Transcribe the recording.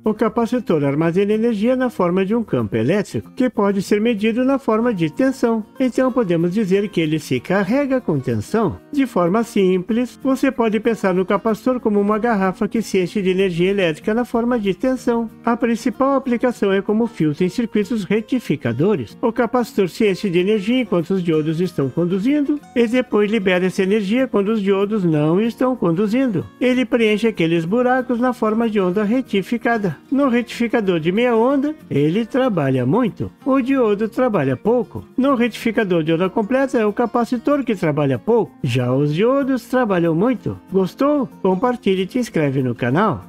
O capacitor armazena energia na forma de um campo elétrico, que pode ser medido na forma de tensão. Então podemos dizer que ele se carrega com tensão. De forma simples, você pode pensar no capacitor como uma garrafa que se enche de energia elétrica na forma de tensão. A principal aplicação é como filtro em circuitos retificadores. O capacitor se enche de energia enquanto os diodos estão conduzindo, e depois libera essa energia quando os diodos não estão conduzindo. Ele preenche aqueles buracos na forma de onda retificada. No retificador de meia onda, ele trabalha muito. O diodo trabalha pouco. No retificador de onda completa é o capacitor que trabalha pouco. Já os diodos trabalham muito. Gostou? Compartilhe e te inscreve no canal.